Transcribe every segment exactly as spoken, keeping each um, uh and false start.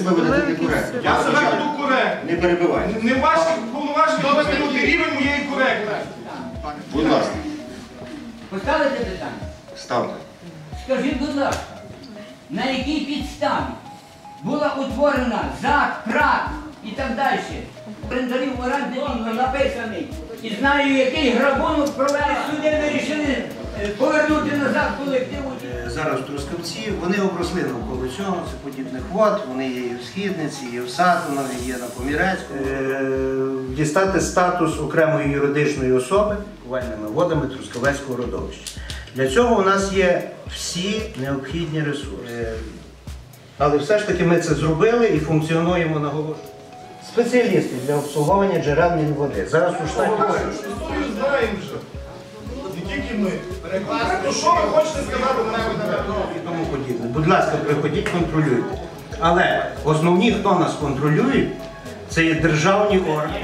себе ведете коректно. Я себе веду коректно. Не перебивайте. Не ваші повноваження доведуть рівень моєї коректності. Будь ласка. Поставите питання? Ставте. Скажіть, будь ласка, на якій підставі була утворена ЗАК, ПРАК і так далі? Орендарів оренди він написаний. І знаю, який грабунок провели суди, вирішили повернути назад колективу. Зараз в Трускавці, вони обросли навколо цього, це подібних вод, вони є і в Східниці, і в Сатинові, є на Помірецькому. Дістати статус окремої юридичної особи повальними водами Трускавецького родовища. Для цього у нас є всі необхідні ресурси. Але все ж таки ми це зробили і функціонуємо, наголошую. Спеціалісти для обслуговування джерел води. Зараз у штаті... Знаємо вже. Не тільки ми. То що ви хочете сказати на мене? І тому подібне. Будь ласка, приходіть, контролюйте. Але основні, хто нас контролює, це є державні органи.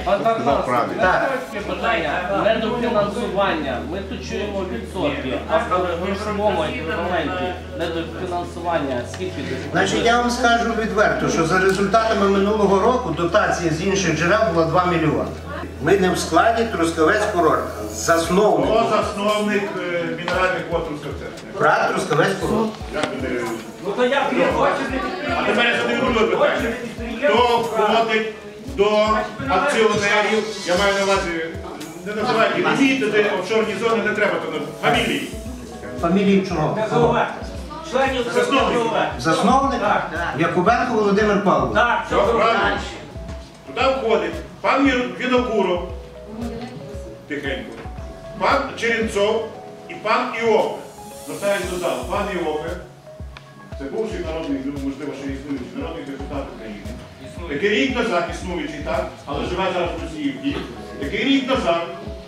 Питання недофінансування. Ми тут чуємо відсотки, а в грошовому еквіваленті недофінансування скільки? Значить, я вам скажу відверто, що за результатами минулого року дотація з інших джерел була два мільйони. Ми не в складі Трускавецького роду. Засновник. Хто засновник мінеральних вод Трускавця? Брат Трускавецького роду. Ну то як ви хочете? А тепер я задаю друге питання. Хто входить до акціонерів, я маю на увазі, не називайте ліміти, офшорні зони, не треба, то фамілії. Фамілії чого? Засновник. Засновник? Якубенко Володимир Павлович. Так, все правильно. Туди входить пан Вінокуров, тихенько, пан Черенцов і пан Іофе. Звертаюсь до залу. Пан Іофе, це бувший народний, можливо, ще існуючий народний депутат України. Який рік назад, існуючий, так, але живе зараз в Росії, який рік назад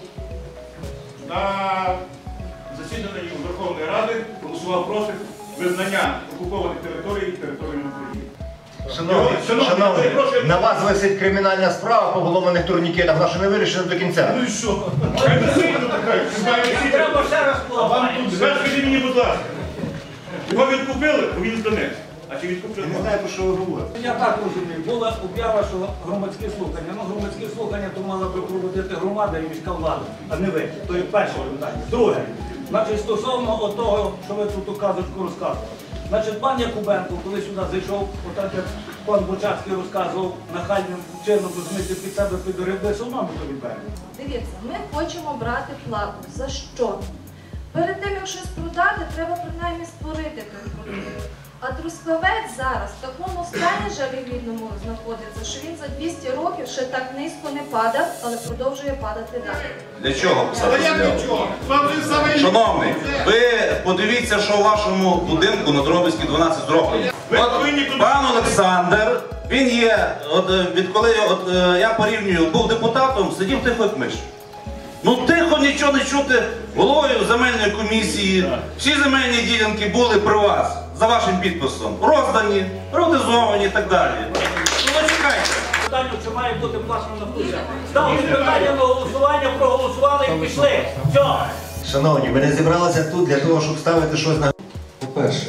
на засіданні Верховної Ради голосував проти визнання окупованих територій територіями України. Шановні, шановні, на вас висить кримінальна справа по головних турнікетах, вона ще не вирішена до кінця. Ну і що? Хай не сильно така. Треба ще раз А вам тут, скажіть мені, будь ласка, його відкупили, бо він з Донецька. А чи відкупили? Не знаю, про що ви говорите. Я так розумію, була об'ява, що громадські слухання. Ну, громадські слухання то мала би проводити громада і міська влада, а не ви. То є перше питання. Друге, значить, стосовно того, що ви тут у казочку розказували. Значить, пан Якубенко, коли сюди зайшов, отак як пан Бочацький розказував, нахальним чином розуміти під себе підорив, де все одно ми тобі беремо. Дивіться, ми хочемо брати плату. За що? Перед тим, як щось продати, треба принаймні створити той продукт. А Трускавець зараз в такому стані жалюгідному знаходиться, що він за двісті років ще так низько не падав, але продовжує падати далі. Для чого писати Але як заяву? нічого? Вам же саме... Шановний, ви подивіться, що у вашому будинку на Дрогобицькій дванадцять зроблено. От пан Олександр, він є, от відколи от, я порівнюю, був депутатом, сидів тихо як миш. Ну тихо, нічого не чути, головою земельної комісії, всі земельні ділянки були при вас, за вашим підписом, роздані, приватизовані і так далі. Ну чекайте. Питання, чи має бути платно на вулиці. Ставили питання на голосування, проголосували і пішли. Все. Шановні, ми не зібралися тут для того, щоб ставити щось на... По-перше,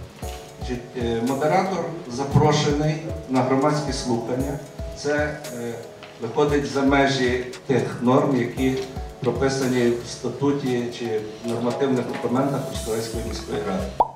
модератор запрошений на громадські слухання. Це е, виходить за межі тих норм, які прописані в статуті чи нормативних документах Трускавецької міської ради.